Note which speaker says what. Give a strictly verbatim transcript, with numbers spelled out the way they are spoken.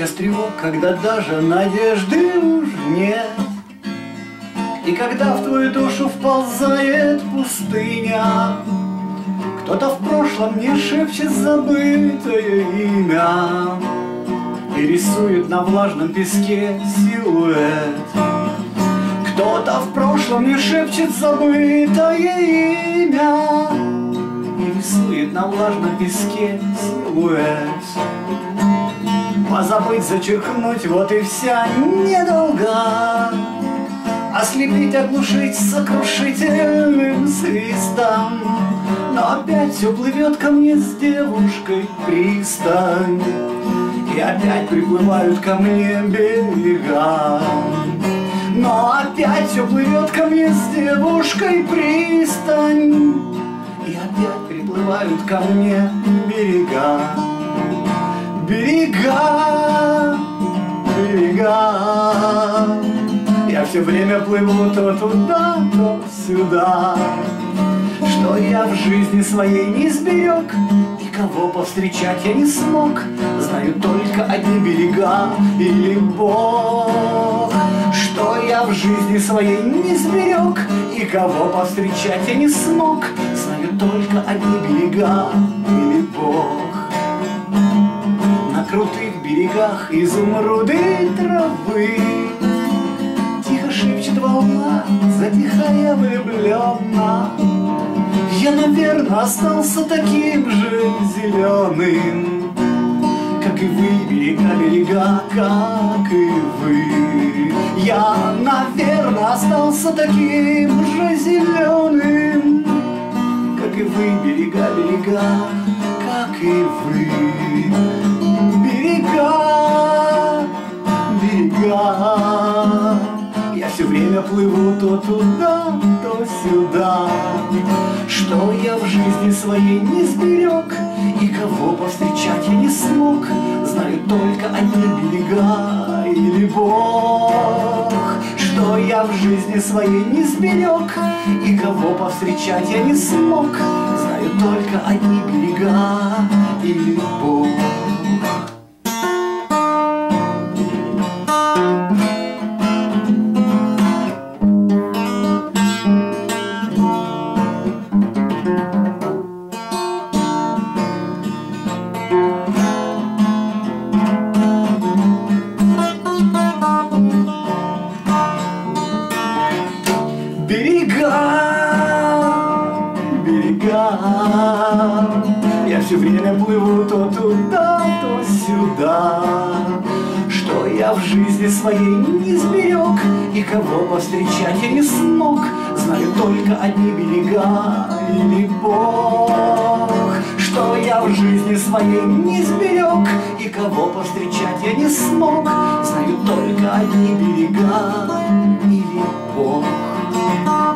Speaker 1: час тревог, когда даже надежды уж нет, и когда в твою душу вползает пустыня, кто-то в прошлом мне шепчет забытое имя и рисует на влажном песке силуэт. Кто-то в прошлом мне шепчет забытое имя и рисует на влажном песке силуэт. Позабыть, зачеркнуть, вот и вся недолга. Ослепить, оглушить сокрушительным свистом. Но опять все плывет ко мне с девушкой пристань, и опять приплывают ко мне берега. Но опять все плывет ко мне с девушкой пристань, и опять приплывают ко мне берега. Берега, берега. Я все время плыву то туда, то сюда. Что я в жизни своей не сберег, и кого повстречать я не смог, знаю только одни берега или Бог. Что я в жизни своей не сберег, и кого повстречать я не смог, знаю только одни берега или Бог. На крутых берегах изумруды травы тихо шепчет волна, затихая влюбленно. Я, наверное, остался таким же зеленым, как и вы, берега, берега, как и вы. Я, наверное, остался таким же зеленым, как и вы, берега, берега, как и вы. Берега, берега. Я все время плыву то туда, то сюда. Что я в жизни своей не сберег, и кого повстречать я не смог, знаю только одни берега или Бог. Что я в жизни своей не сберег, и кого повстречать я не смог, знаю только одни берега или Бог. Я все время плыву то туда, то сюда. Что я в жизни своей не сберег, и кого повстречать я не смог, знаю только одни берега или Бог. Что я в жизни своей не сберег, и кого повстречать я не смог, знаю только одни берега или Бог.